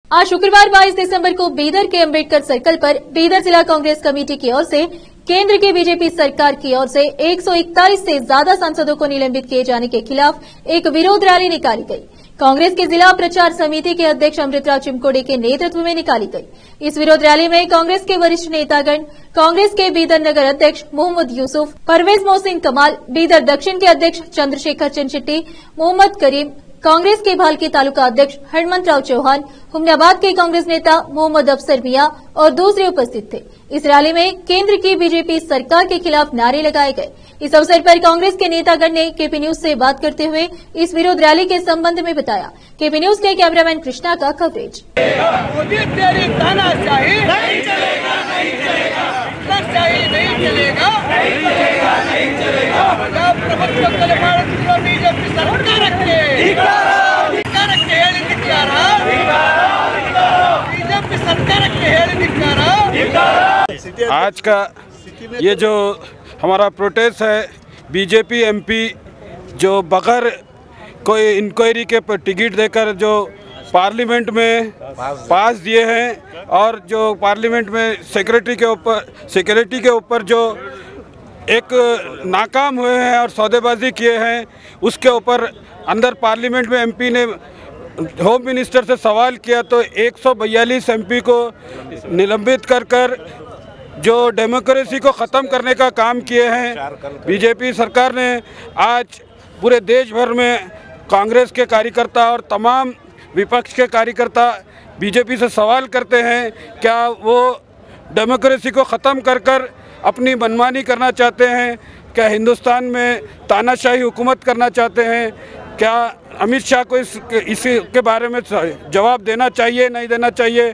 आज शुक्रवार 22 दिसंबर को बीदर के अंबेडकर सर्कल पर बीदर जिला कांग्रेस कमेटी की ओर से केंद्र की बीजेपी सरकार की ओर से 141 से ज्यादा सांसदों को निलंबित किए जाने के खिलाफ एक विरोध रैली निकाली गई। कांग्रेस के जिला प्रचार समिति के अध्यक्ष अमृतराव चिमकोड़े के नेतृत्व में निकाली गई। इस विरोध रैली में कांग्रेस के वरिष्ठ नेतागण, कांग्रेस के बीदर नगर अध्यक्ष मोहम्मद यूसुफ, परवेज मोहसिन कमाल, बीदर दक्षिण के अध्यक्ष चंद्रशेखर चंचिट्टी, मोहम्मद करीम, कांग्रेस के भालकी तालुका अध्यक्ष हनुमंतराव चौहान, हुमनाबाद के कांग्रेस नेता मोहम्मद अफसर मियां और दूसरे उपस्थित थे। इस रैली में केंद्र की बीजेपी सरकार के खिलाफ नारे लगाए गए। इस अवसर पर कांग्रेस के नेतागण ने केपी न्यूज से बात करते हुए इस विरोध रैली के संबंध में बताया। केपी न्यूज के कैमरामैन कृष्णा का कवरेज। आज का ये जो हमारा प्रोटेस्ट है, बीजेपी एमपी जो बगैर कोई इंक्वायरी के टिकट देकर जो पार्लियामेंट में पास दिए हैं और जो पार्लियामेंट में सिक्योरिटी के ऊपर जो एक नाकाम हुए हैं और सौदेबाजी किए हैं, उसके ऊपर अंदर पार्लियामेंट में एमपी ने होम मिनिस्टर से सवाल किया तो 142 एमपी को निलंबित कर जो डेमोक्रेसी को ख़त्म करने का काम किए हैं। बीजेपी सरकार ने आज पूरे देश भर में कांग्रेस के कार्यकर्ता और तमाम विपक्ष के कार्यकर्ता बीजेपी से सवाल करते हैं, क्या वो डेमोक्रेसी को ख़त्म कर अपनी मनमानी करना चाहते हैं? क्या हिंदुस्तान में तानाशाही हुकूमत करना चाहते हैं? क्या अमित शाह को इसी के बारे में जवाब देना चाहिए, नहीं देना चाहिए?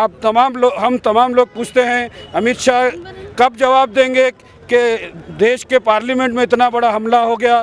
हम तमाम लोग पूछते हैं, अमित शाह कब जवाब देंगे कि देश के पार्लियामेंट में इतना बड़ा हमला हो गया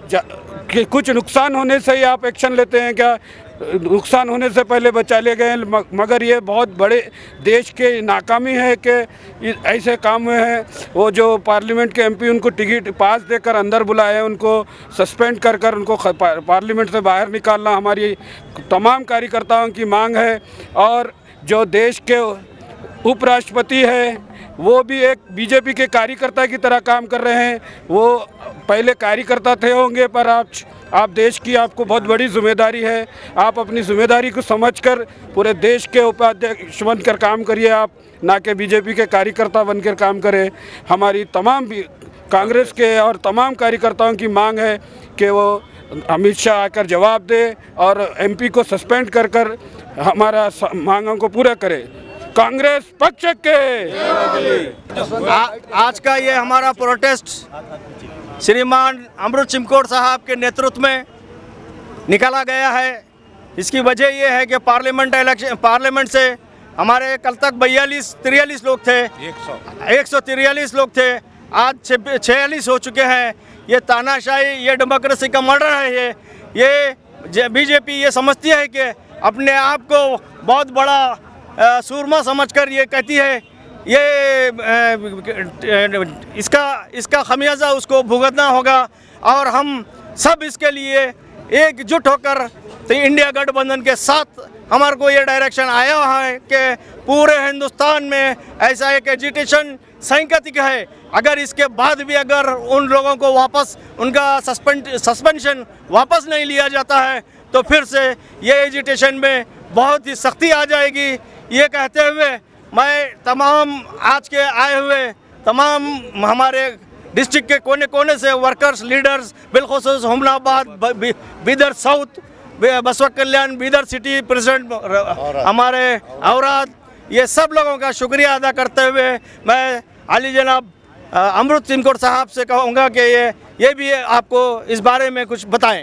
कि कुछ नुकसान होने से ही आप एक्शन लेते हैं क्या? नुकसान होने से पहले बचा ले गए, मगर ये बहुत बड़े देश के नाकामी है कि ऐसे काम हुए हैं। वो जो पार्लियामेंट के एमपी उनको टिकट पास देकर अंदर बुलाए, उनको सस्पेंड कर उनको पार्लियामेंट से बाहर निकालना हमारी तमाम कार्यकर्ताओं की मांग है। और जो देश के उपराष्ट्रपति है वो भी एक बीजेपी के कार्यकर्ता की तरह काम कर रहे हैं। वो पहले कार्यकर्ता थे होंगे, पर आप देश की आपको बहुत बड़ी जिम्मेदारी है। आप अपनी जिम्मेदारी को समझकर पूरे देश के उपाध्यक्ष बनकर काम करिए, आप ना कि बीजेपी के कार्यकर्ता बनकर काम करें। हमारी तमाम कांग्रेस के और तमाम कार्यकर्ताओं की मांग है कि वो अमित शाह आकर जवाब दे और एमपी को सस्पेंड कर हमारा मांगों को पूरा करे। कांग्रेस पक्ष के आज का ये हमारा प्रोटेस्ट श्रीमान अमृत चिमकोड़ साहब के नेतृत्व में निकाला गया है। इसकी वजह ये है कि पार्लियामेंट से हमारे कल तक 43 लोग थे, 143 लोग थे, आज 46 हो चुके हैं। ये तानाशाही, ये डेमोक्रेसी का मर्डर है। ये बीजेपी ये समझती है कि अपने आप को बहुत बड़ा सूरमा समझकर ये कहती है, ये इसका खमियाजा उसको भुगतना होगा। और हम सब इसके लिए एकजुट होकर तो इंडिया गठबंधन के साथ हमारे को ये डायरेक्शन आया है कि पूरे हिंदुस्तान में ऐसा एक एजिटेशन सांकेतिक है। अगर इसके बाद भी अगर उन लोगों को वापस उनका सस्पेंशन वापस नहीं लिया जाता है तो फिर से ये एजिटेशन में बहुत ही सख्ती आ जाएगी। ये कहते हुए मैं तमाम आज के आए हुए तमाम हमारे डिस्ट्रिक्ट के कोने कोने से वर्कर्स, लीडर्स, बिलखुसूस Humnabad, Bidar south, Basavakalyan, Bidar city president हमारे औराद, ये सब लोगों का शुक्रिया अदा करते हुए मैं अली जनाब अमृत चिमकोड़ साहब से कहूँगा कि ये भी आपको इस बारे में कुछ बताएं।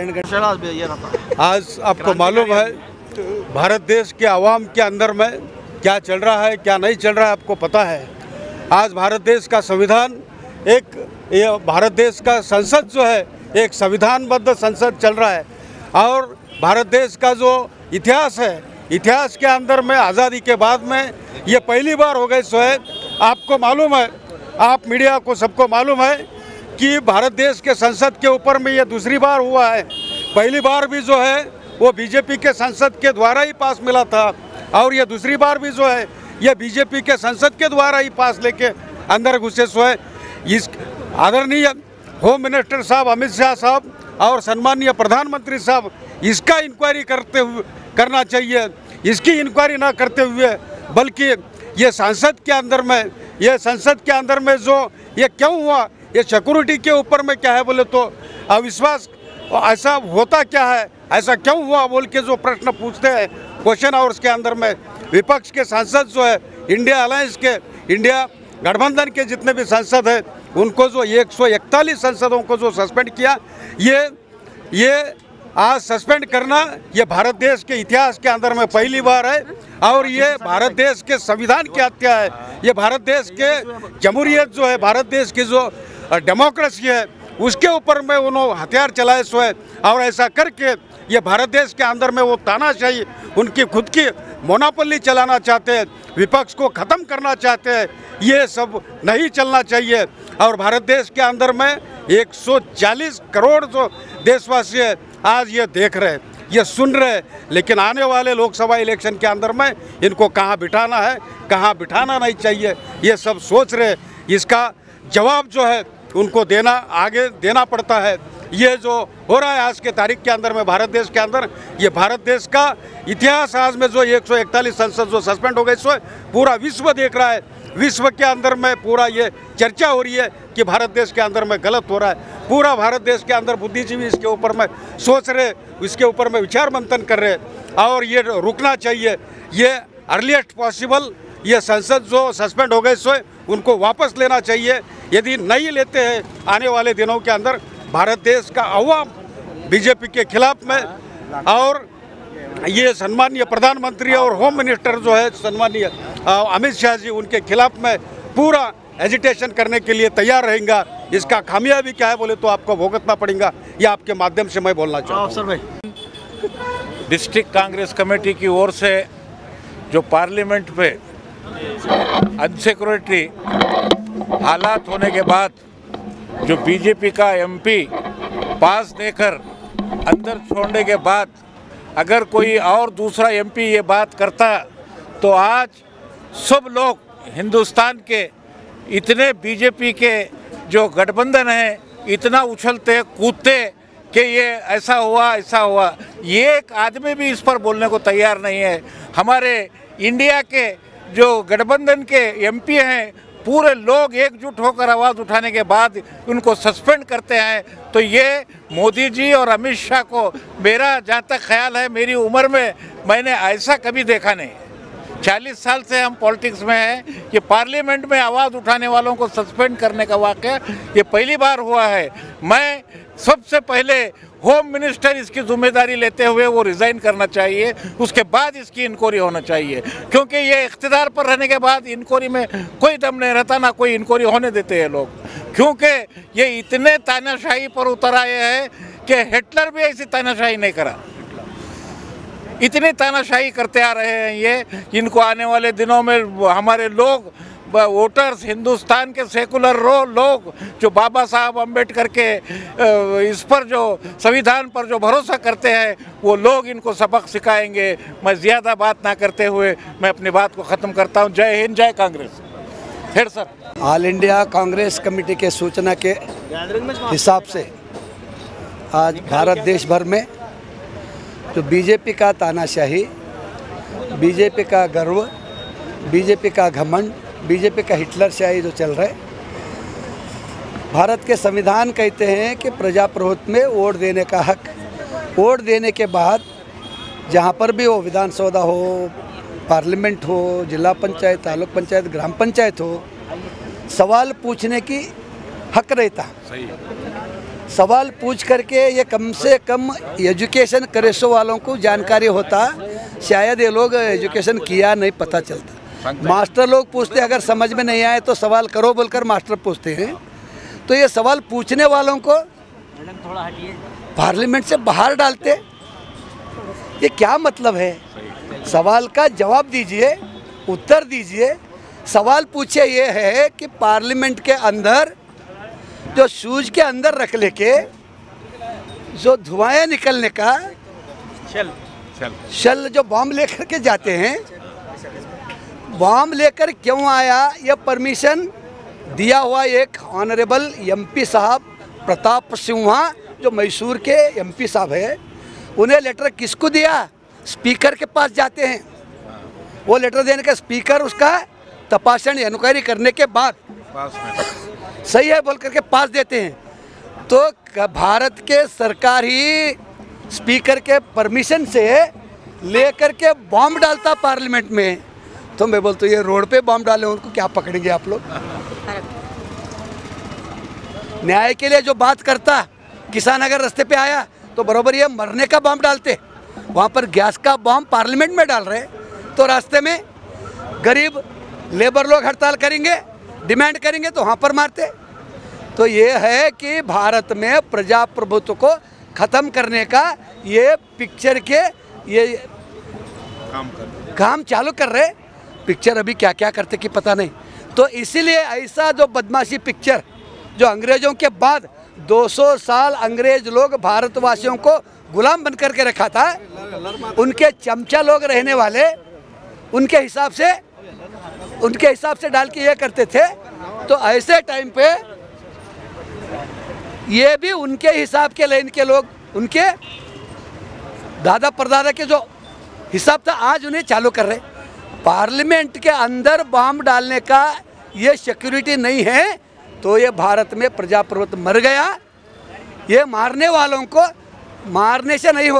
आज आपको मालूम है भारत देश के आवाम के अंदर में क्या चल रहा है, क्या नहीं चल रहा है, आपको पता है। आज भारत देश का संविधान भारत देश का संसद जो है एक संविधानबद्ध संसद चल रहा है। और भारत देश का जो इतिहास है, इतिहास के अंदर में आज़ादी के बाद में ये पहली बार हो गई सो है। आपको मालूम है, आप मीडिया को सबको मालूम है कि भारत देश के संसद के ऊपर में ये दूसरी बार हुआ है। पहली बार भी जो है वो बीजेपी के संसद के द्वारा ही पास मिला था। और ये दूसरी बार भी जो है ये बीजेपी के संसद के द्वारा ही पास लेके अंदर घुसे सो है। इस आदरणीय होम मिनिस्टर साहब अमित शाह साहब और सम्मानीय प्रधानमंत्री साहब इसका इंक्वायरी करना चाहिए। इसकी इंक्वायरी ना करते हुए बल्कि ये संसद के अंदर में जो ये क्यों हुआ, ये सिक्योरिटी के ऊपर में क्या है बोले तो अविश्वास, ऐसा होता क्या है, ऐसा क्यों हुआ बोल के जो प्रश्न पूछते हैं क्वेश्चन आवर्स के अंदर में विपक्ष के सांसद जो है इंडिया अलायंस के, इंडिया गठबंधन के जितने भी सांसद हैं उनको जो 141 सांसदों को जो सस्पेंड किया, ये आज सस्पेंड करना ये भारत देश के इतिहास के अंदर में पहली बार है और ये भारत देश के संविधान की हत्या है। ये भारत देश के जमहूरियत जो है, भारत देश की जो डेमोक्रेसी है उसके ऊपर में उन्होंने हथियार चलाए सो है और ऐसा करके ये भारत देश के अंदर में वो तानाशाही उनकी खुद की मोनोपोली चलाना चाहते हैं, विपक्ष को ख़त्म करना चाहते हैं। ये सब नहीं चलना चाहिए और भारत देश के अंदर में 140 करोड़ जो देशवासी है आज ये देख रहे हैं, ये सुन रहे हैं, लेकिन आने वाले लोकसभा इलेक्शन के अंदर में इनको कहाँ बिठाना है, कहाँ बिठाना नहीं चाहिए, ये सब सोच रहे। इसका जवाब जो है उनको आगे देना पड़ता है। ये जो हो रहा है आज के तारीख के अंदर में भारत देश के अंदर, ये भारत देश का इतिहास आज में जो 141 संसद जो सस्पेंड हो गए सो पूरा विश्व देख रहा है। विश्व के अंदर में पूरा ये चर्चा हो रही है कि भारत देश के अंदर में गलत हो रहा है। पूरा भारत देश के अंदर बुद्धिजीवी इसके ऊपर में सोच रहे, इसके ऊपर में विचार मंथन कर रहे और ये रुकना चाहिए। ये अर्लीस्ट पॉसिबल ये संसद जो सस्पेंड हो गए सो उनको वापस लेना चाहिए। यदि नहीं लेते हैं आने वाले दिनों के अंदर भारत देश का अवाम बीजेपी के खिलाफ में और ये सम्मानीय प्रधानमंत्री और होम मिनिस्टर जो है सम्मानीय अमित शाह जी उनके खिलाफ में पूरा एजिटेशन करने के लिए तैयार रहेगा। इसका खामियाबी क्या है बोले तो आपको भुगतना पड़ेगा। ये आपके माध्यम से मैं बोलना चाहता हूँ। डिस्ट्रिक्ट कांग्रेस कमेटी की ओर से जो पार्लियामेंट पे अनसिक्योरिटी हालात होने के बाद जो बीजेपी का एमपी पास देकर अंदर छोड़ने के बाद अगर कोई और दूसरा एमपी ये बात करता तो आज सब लोग हिंदुस्तान के इतने बीजेपी के जो गठबंधन है इतना उछलते कूदते कि ये ऐसा हुआ। ये एक आदमी भी इस पर बोलने को तैयार नहीं है। हमारे इंडिया के जो गठबंधन के एमपी हैं पूरे लोग एकजुट होकर आवाज़ उठाने के बाद उनको सस्पेंड करते हैं। तो ये मोदी जी और अमित शाह को मेरा जहाँ तक ख्याल है मेरी उम्र में मैंने ऐसा कभी देखा नहीं। 40 साल से हम पॉलिटिक्स में हैं, ये पार्लियामेंट में आवाज़ उठाने वालों को सस्पेंड करने का वाक़या ये पहली बार हुआ है। मैं सबसे पहले होम मिनिस्टर इसकी जिम्मेदारी लेते हुए वो रिज़ाइन करना चाहिए, उसके बाद इसकी इंक्वायरी होना चाहिए, क्योंकि ये इख्तिदार पर रहने के बाद इंक्वायरी में कोई दम नहीं रहता, ना कोई इंक्वायरी होने देते हैं लोग, क्योंकि ये इतने तानाशाही पर उतर आए हैं कि हिटलर भी ऐसी तानाशाही नहीं करा। इतनी तानाशाही करते आ रहे हैं ये। इनको आने वाले दिनों में हमारे लोग वोटर्स हिंदुस्तान के सेकुलर लोग जो बाबा साहब अम्बेडकर के इस पर जो संविधान पर जो भरोसा करते हैं वो लोग इनको सबक सिखाएंगे। मैं ज़्यादा बात ना करते हुए मैं अपनी बात को ख़त्म करता हूँ। जय हिंद, जय Congress. Head sir. All India Congress committee के सूचना के हिसाब से आज भारत देश भर में जो बीजेपी का तानाशाही, बीजेपी का गर्व, बीजेपी का घमंड, बीजेपी का हिटलर शाही जो चल रहा है। भारत के संविधान कहते हैं कि प्रजाप्रभुत्व में वोट देने का हक, वोट देने के बाद जहाँ पर भी हो, विधानसभा हो, पार्लियामेंट हो, जिला पंचायत, तालुक पंचायत, ग्राम पंचायत हो, सवाल पूछने की हक रहता। सही। सवाल पूछ करके ये कम से कम एजुकेशन करेसो वालों को जानकारी होता। शायद ये लोग एजुकेशन किया नहीं, पता चलता। मास्टर लोग पूछते, अगर समझ में नहीं आए तो सवाल करो बोलकर मास्टर पूछते हैं। तो ये सवाल पूछने वालों को पार्लियामेंट से बाहर डालते, ये क्या मतलब है? सवाल का जवाब दीजिए, उत्तर दीजिए। सवाल पूछे ये है कि पार्लियामेंट के अंदर जो शूज के अंदर रख लेके जो धुआं निकलने का शल जो बॉम्ब लेकर के जाते हैं बॉम्ब लेकर क्यों आया, ये परमिशन दिया हुआ एक ऑनरेबल एमपी साहब प्रताप सिंहा, जो मैसूर के एमपी साहब है। उन्हें लेटर किसको दिया? स्पीकर के पास जाते हैं। वो लेटर देने का स्पीकर उसका तपासन इंक्वायरी करने के बाद सही है बोल करके पास देते हैं। तो भारत के सरकार ही स्पीकर के परमिशन से लेकर के बॉम्ब डालता पार्लियामेंट में। तो मैं बोलता हूँ ये रोड पे बॉम्ब डाले उनको क्या पकड़ेंगे आप लोग? न्याय के लिए जो बात करता, किसान अगर रास्ते पे आया तो बराबर ये मरने का बॉम्ब डालते। वहाँ पर गैस का बॉम्ब पार्लियामेंट में डाल रहे, तो रास्ते में गरीब लेबर लोग हड़ताल करेंगे, डिमांड करेंगे तो वहाँ पर मारते। तो ये है कि भारत में प्रजाप्रभुत्व को ख़त्म करने का ये पिक्चर के ये काम चालू कर रहे। पिक्चर अभी क्या क्या करते कि पता नहीं। तो इसीलिए ऐसा जो बदमाशी पिक्चर जो अंग्रेज़ों के बाद 200 साल अंग्रेज लोग भारतवासियों को गुलाम बन करके रखा था, उनके चमचा लोग रहने वाले उनके हिसाब से डाल के ये करते थे। तो ऐसे टाइम पे ये भी उनके हिसाब के लाइन के लोग, उनके दादा परदादा के जो हिसाब था आज उन्हें चालू कर रहे। पार्लियामेंट के अंदर बॉम्ब डालने का ये सिक्योरिटी नहीं है, तो ये भारत में प्रजाप्रभुत्व मर गया। ये मारने वालों को मारने से नहीं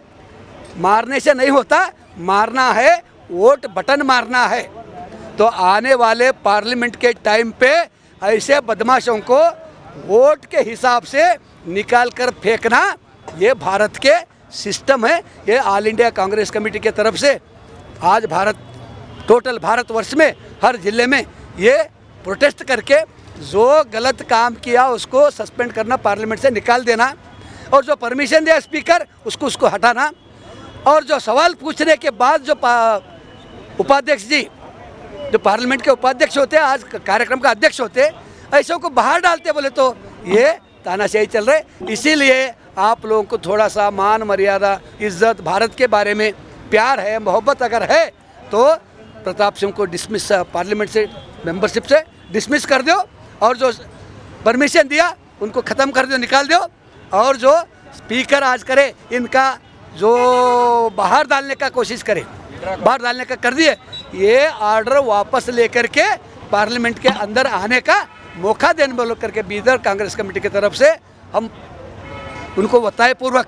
होता, मारना है, वोट बटन मारना है। तो आने वाले पार्लियामेंट के टाइम पे ऐसे बदमाशों को वोट के हिसाब से निकाल कर फेंकना, ये भारत के सिस्टम है। ये ऑल इंडिया कांग्रेस कमेटी के तरफ से आज टोटल भारतवर्ष में हर जिले में ये प्रोटेस्ट करके जो गलत काम किया उसको सस्पेंड करना, पार्लियामेंट से निकाल देना, और जो परमिशन दिया स्पीकर उसको हटाना, और जो सवाल पूछने के बाद जो उपाध्यक्ष जी, जो पार्लियामेंट के उपाध्यक्ष होते हैं, आज कार्यक्रम का अध्यक्ष होते, ऐसों को बाहर डालते बोले तो ये तानाशाही चल रहे। इसीलिए आप लोगों को थोड़ा सा मान मर्यादा, इज्जत, भारत के बारे में प्यार है, मोहब्बत अगर है तो प्रताप सिंह को डिसमिस, पार्लियामेंट से मेंबरशिप से डिसमिस कर दो, और जो परमिशन दिया उनको ख़त्म कर दो, निकाल दो। और जो स्पीकर आज करे इनका जो बाहर डालने का कोशिश करे, बाहर डालने का कर दिए, ये ऑर्डर वापस लेकर के पार्लियामेंट के अंदर आने का मौका देने बोल करके बीदर कांग्रेस कमेटी की तरफ से हम उनको बताए पूर्वक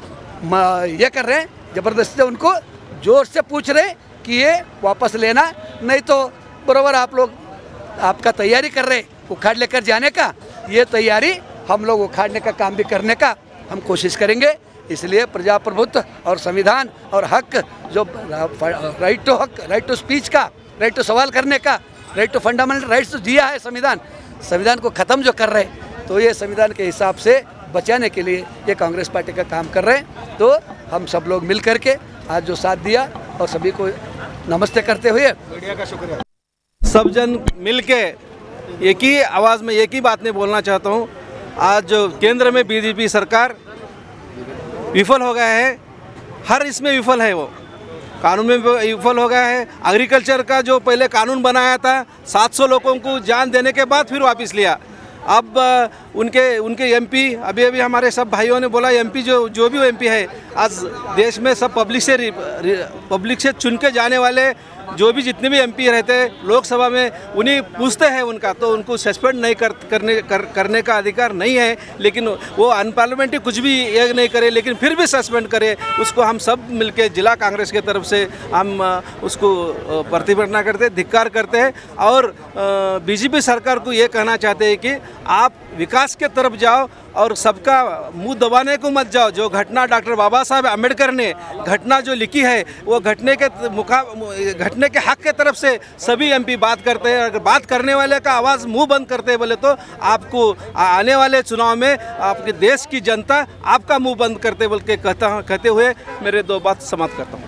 ये कर रहे हैं। ज़बरदस्ती उनको जोर से पूछ रहे कि ये वापस लेना, नहीं तो बराबर आप लोग आपका तैयारी कर रहे उखाड़ लेकर जाने का, ये तैयारी हम लोग उखाड़ने का काम भी करने का हम कोशिश करेंगे। इसलिए प्रजाप्रभुत्व और संविधान और हक, जो राइट टू हक, राइट टू स्पीच का, राइट टू सवाल करने का, राइट टू फंडामेंटल राइट्स दिया है संविधान को ख़त्म जो कर रहे हैं, तो ये संविधान के हिसाब से बचाने के लिए ये कांग्रेस पार्टी का काम कर रहे हैं। तो हम सब लोग मिल करके आज जो साथ दिया, और सभी को नमस्ते करते हुए मीडिया का शुक्रिया। सब जन मिल के एक ही आवाज़ में एक ही बात नहीं बोलना चाहता हूँ। आज जो केंद्र में बीजेपी सरकार विफल हो गया है, हर इसमें विफल है, वो कानून में विफल हो गया है। एग्रीकल्चर का जो पहले कानून बनाया था, 700 लोगों को जान देने के बाद फिर वापस लिया। अब उनके एमपी, अभी हमारे सब भाइयों ने बोला, एमपी जो भी एमपी है, आज देश में सब पब्लिक से चुन के जाने वाले जो भी जितने भी एमपी रहते हैं लोकसभा में, उन्हीं पूछते हैं उनका, तो उनको सस्पेंड नहीं करने का अधिकार नहीं है। लेकिन वो अनपार्लियामेंट्री कुछ भी ये नहीं करे, लेकिन फिर भी सस्पेंड करे, उसको हम सब मिलके जिला कांग्रेस के तरफ से हम उसको प्रतिभटना करते हैं, धिक्कार करते हैं। और बीजेपी सरकार को ये कहना चाहते हैं कि आप विकास के तरफ जाओ और सबका मुंह दबाने को मत जाओ। जो घटना डॉक्टर बाबा साहब अम्बेडकर ने घटना जो लिखी है, वो घटने के हक के तरफ से सभी एमपी बात करते हैं। अगर बात करने वाले का आवाज़ मुंह बंद करते हैं बोले तो आपको आने वाले चुनाव में आपके देश की जनता आपका मुंह बंद करते बोल के कहते हुए मेरे 2 बात समाप्त करता हूँ।